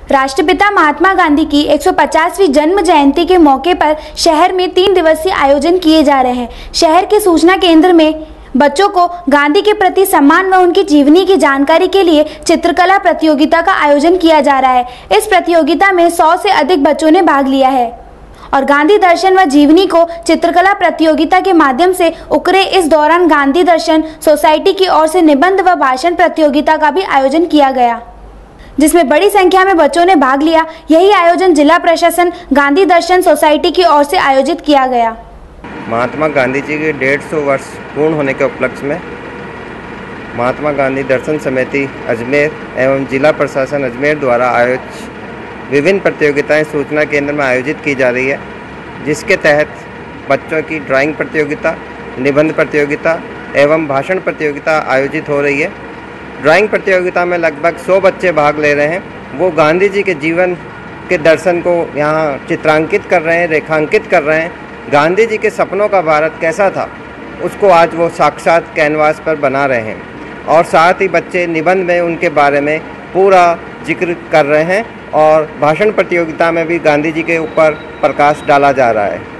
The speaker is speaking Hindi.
राष्ट्रपिता महात्मा गांधी की 150वीं जन्म जयंती के मौके पर शहर में 3 दिवसीय आयोजन किए जा रहे हैं। शहर के सूचना केंद्र में बच्चों को गांधी के प्रति सम्मान व उनकी जीवनी की जानकारी के लिए चित्रकला प्रतियोगिता का आयोजन किया जा रहा है। इस प्रतियोगिता में 100 से अधिक बच्चों ने भाग लिया है और गांधी दर्शन व जीवनी को चित्रकला प्रतियोगिता के माध्यम से उकरे। इस दौरान गांधी दर्शन सोसाइटी की ओर से निबंध व भाषण प्रतियोगिता का भी आयोजन किया गया, जिसमें बड़ी संख्या में बच्चों ने भाग लिया। यही आयोजन जिला प्रशासन गांधी दर्शन सोसाइटी की ओर से आयोजित किया गया। महात्मा गांधी जी के 150 वर्ष पूर्ण होने के उपलक्ष्य में महात्मा गांधी दर्शन समिति अजमेर एवं जिला प्रशासन अजमेर द्वारा आयोजित विभिन्न प्रतियोगिताएं सूचना केंद्र में आयोजित की जा रही है, जिसके तहत बच्चों की ड्राइंग प्रतियोगिता, निबंध प्रतियोगिता एवं भाषण प्रतियोगिता आयोजित हो रही है। ड्राइंग प्रतियोगिता में लगभग 100 बच्चे भाग ले रहे हैं। वो गांधी जी के जीवन के दर्शन को यहाँ चित्रांकित कर रहे हैं, रेखांकित कर रहे हैं। गांधी जी के सपनों का भारत कैसा था, उसको आज वो साक्षात कैनवास पर बना रहे हैं और साथ ही बच्चे निबंध में उनके बारे में पूरा जिक्र कर रहे हैं और भाषण प्रतियोगिता में भी गांधी जी के ऊपर प्रकाश डाला जा रहा है।